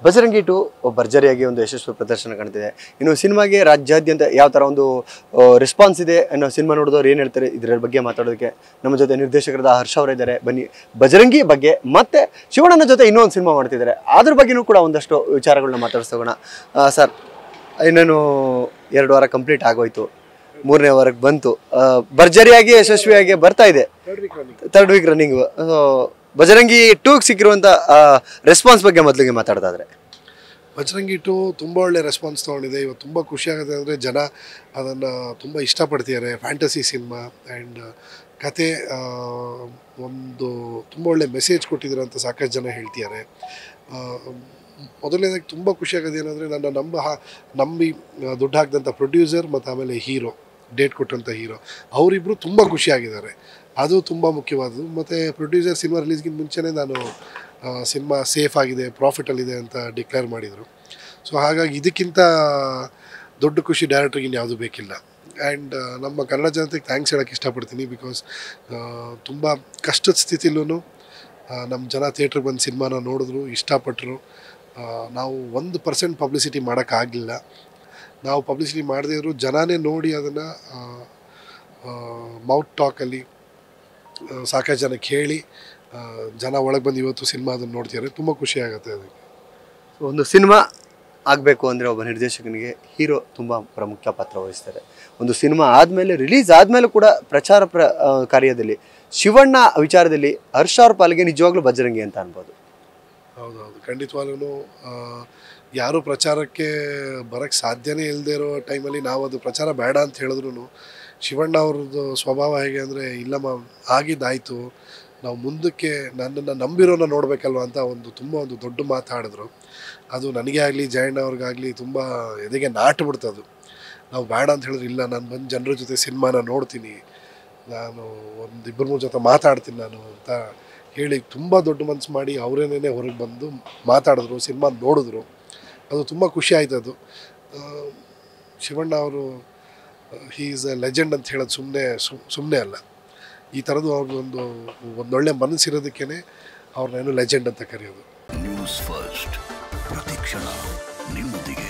ಬಜರಂಗಿ 2 ಭರ್ಜರಿಯಾಗಿ ಒಂದು ಯಶಸ್ವಿ ಪ್ರದರ್ಶನ ಕಾಣ್ತಿದೆ. ಇನ್ನು ಸಿನಿಮಾಗೆ ರಾಜ್ಯಾದ್ಯಂತ ಯಾವ ಥರ ಒಂದು ರೆಸ್ಪಾನ್ಸ್ ಇದೆ ಅನ್ನೋ ಸಿನಿಮಾ ನೋಡಿದವ್ರು ಏನು ಹೇಳ್ತಾರೆ ಇದರ ಬಗ್ಗೆ ಮಾತಾಡೋದಕ್ಕೆ ನಮ್ಮ ಜೊತೆ ನಿರ್ದೇಶಕರಾದ ಹರ್ಷ ಅವರಿದ್ದಾರೆ. ಬನ್ನಿ ಬಜರಂಗಿ ಬಗ್ಗೆ ಮತ್ತೆ ಶಿವಣ್ಣನ ಜೊತೆ ಇನ್ನೊಂದು ಸಿನಿಮಾ ಮಾಡ್ತಿದ್ದಾರೆ, ಅದ್ರ ಬಗ್ಗೆನೂ ಕೂಡ ಒಂದಷ್ಟು ವಿಚಾರಗಳನ್ನ ಮಾತಾಡಿಸೋಣ. ಸರ್, ಇನ್ನೇನು 2 ವಾರ ಕಂಪ್ಲೀಟ್ ಆಗೋಯ್ತು, 3ನೇ ವಾರಕ್ಕೆ ಬಂತು, ಭರ್ಜರಿಯಾಗಿ ಯಶಸ್ವಿಯಾಗಿ ಬರ್ತಾ ಇದೆ, 3rd ವೀಕ್ ರನ್ನಿಂಗ್. ಬಜರಂಗಿ 2ಗೆ ಸಿಕ್ಕಿರುವಂಥ ರೆಸ್ಪಾನ್ಸ್ ಬಗ್ಗೆ ಮೊದಲಿಗೆ ಮಾತಾಡೋದಾದ್ರೆ, ಬಜರಂಗಿ 2 ತುಂಬ ಒಳ್ಳೆ ರೆಸ್ಪಾನ್ಸ್ ತೊಗೊಂಡಿದೆ. ಇವತ್ತು ತುಂಬ ಖುಷಿಯಾಗುತ್ತೆ ಅಂದರೆ ಜನ ಅದನ್ನು ತುಂಬ ಇಷ್ಟಪಡ್ತಿದ್ದಾರೆ. ಫ್ಯಾಂಟಸಿ ಸಿನಿಮಾ ಆ್ಯಂಡ್ ಕತೆ ಒಂದು ತುಂಬ ಒಳ್ಳೆ ಮೆಸೇಜ್ ಕೊಟ್ಟಿದ್ದಾರೆ ಅಂತ ಸಾಕಷ್ಟು ಜನ ಹೇಳ್ತಿದ್ದಾರೆ. ಮೊದಲನೇದಾಗಿ ತುಂಬ ಖುಷಿಯಾಗೋದು ಏನಂದರೆ ನನ್ನ ನಂಬಿ ದುಡ್ಡು ಹಾಕಿದಂಥ ಪ್ರೊಡ್ಯೂಸರ್ ಮತ್ತು ಆಮೇಲೆ ಹೀರೋ, ಡೇಟ್ ಕೊಟ್ಟಂಥ ಹೀರೋ, ಅವರಿಬ್ಬರು ತುಂಬ ಖುಷಿಯಾಗಿದ್ದಾರೆ. ಅದು ತುಂಬ ಮುಖ್ಯವಾದದ್ದು. ಮತ್ತು ಪ್ರೊಡ್ಯೂಸರ್ ಸಿನಿಮಾ ರಿಲೀಸ್ಗಿಂತ ಮುಂಚೆನೇ ನಾನು ಸಿನಿಮಾ ಸೇಫ್ ಆಗಿದೆ, ಪ್ರಾಫಿಟಲ್ಲಿದೆ ಅಂತ ಡಿಕ್ಲೇರ್ ಮಾಡಿದರು. ಸೊ ಹಾಗಾಗಿ ಇದಕ್ಕಿಂತ ದೊಡ್ಡ ಖುಷಿ ಡೈರೆಕ್ಟ್ರಿಗೆ ಇನ್ಯಾವುದೂ ಬೇಕಿಲ್ಲ. ಆ್ಯಂಡ್ ನಮ್ಮ ಕನ್ನಡ ಜನತೆಗೆ ಥ್ಯಾಂಕ್ಸ್ ಹೇಳೋಕ್ಕೆ ಇಷ್ಟಪಡ್ತೀನಿ. ಬಿಕಾಸ್ ತುಂಬ ಕಷ್ಟದ ಸ್ಥಿತಿಲೂ ನಮ್ಮ ಜನ ಥಿಯೇಟ್ರಿಗೆ ಬಂದು ಸಿನಿಮಾನ ನೋಡಿದ್ರು, ಇಷ್ಟಪಟ್ಟರು. ನಾವು 1% ಪಬ್ಲಿಸಿಟಿ ಮಾಡೋಕ್ಕಾಗಲಿಲ್ಲ. ನಾವು ಪಬ್ಲಿಸಿಟಿ ಮಾಡದೇ ಇದ್ರು ಜನನೇ ನೋಡಿ ಅದನ್ನು ಮೌತ್ ಟಾಕಲ್ಲಿ ಸಾಕಷ್ಟು ಜನಕ್ಕೆ ಹೇಳಿ ಜನ ಒಳಗೆ ಬಂದು ಇವತ್ತು ಸಿನಿಮಾ ಅದನ್ನು ನೋಡ್ತಿದ್ದಾರೆ. ತುಂಬ ಖುಷಿ ಆಗುತ್ತೆ ಅದಕ್ಕೆ. ಒಂದು ಸಿನಿಮಾ ಆಗಬೇಕು ಅಂದರೆ ಒಬ್ಬ ನಿರ್ದೇಶಕನಿಗೆ ಹೀರೋ ತುಂಬ ಪ್ರಮುಖ ಪಾತ್ರ ವಹಿಸ್ತಾರೆ. ಒಂದು ಸಿನಿಮಾ ಆದಮೇಲೆ, ರಿಲೀಸ್ ಆದಮೇಲೆ ಕೂಡ ಪ್ರಚಾರ ಕಾರ್ಯದಲ್ಲಿ ಶಿವಣ್ಣ ವಿಚಾರದಲ್ಲಿ ಹರ್ಷ ಅವ್ರ ಪಾಲಿಗೆ ನಿಜವಾಗ್ಲೂ ಬಜರಂಗಿ ಅಂತ ಅನ್ಬೋದು. ಹೌದೌದು, ಖಂಡಿತವಾಗ್ಲೂ ಯಾರೂ ಪ್ರಚಾರಕ್ಕೆ ಬರೋಕ್ಕೆ ಸಾಧ್ಯನೇ ಇಲ್ಲದೆ ಇರೋ ಟೈಮಲ್ಲಿ ನಾವು ಅದು ಪ್ರಚಾರ ಬೇಡ ಅಂತ ಹೇಳಿದ್ರು ಶಿವಣ್ಣ ಅವ್ರದ್ದು ಸ್ವಭಾವ ಹೇಗೆ ಅಂದರೆ, ಇಲ್ಲಮ್ಮ ಆಗಿದ್ದಾಯಿತು, ನಾವು ಮುಂದಕ್ಕೆ ನನ್ನನ್ನು ನಂಬಿರೋನ ನೋಡಬೇಕಲ್ವ ಅಂತ ಒಂದು ದೊಡ್ಡ ಮಾತಾಡಿದ್ರು. ಅದು ನನಗೆ ಆಗಲಿ ಜಯಣ್ಣ ಅವ್ರಿಗಾಗಲಿ ತುಂಬ ಎದೆಗೆ ನಾಟ್ಬಿಡ್ತದು. ನಾವು ಬೇಡ ಅಂತ ಹೇಳಿದ್ರೆ, ಇಲ್ಲ ನಾನು ಬಂದು ಜನರ ಜೊತೆ ಸಿನಿಮಾನ ನೋಡ್ತೀನಿ, ನಾನು 1-2-3 ಜೊತೆ ಮಾತಾಡ್ತೀನಿ ನಾನು ಅಂತ ಹೇಳಿ ತುಂಬ ದೊಡ್ಡ ಮನಸ್ಸು ಮಾಡಿ ಅವರೇನೇ ಹೊರಗೆ ಬಂದು ಮಾತಾಡಿದ್ರು, ಸಿನಿಮಾ ನೋಡಿದ್ರು. ಅದು ತುಂಬ ಖುಷಿ ಆಯ್ತು. ಅದು ಶಿವಣ್ಣ ಅವರು ಹೀ ಈಸ್ ಎ ಲೆಜೆಂಡ್ ಅಂತ ಹೇಳೋದು ಸುಮ್ಮನೆ ಅಲ್ಲ. ಈ ಥರದ್ದು ಅವ್ರದ್ದೊಂದು ಒಂದೊಳ್ಳೆ ಮನಸ್ಸಿರೋದಕ್ಕೇ ಅವ್ರನ್ನೇನು ಲೆಜೆಂಡ್ ಅಂತ ಕರೆಯೋದು. ನ್ಯೂಸ್ ಫಸ್ಟ್, ಪ್ರತಿಕ್ಷಣ ನಿಮ್ಮೊಂದಿಗೆ.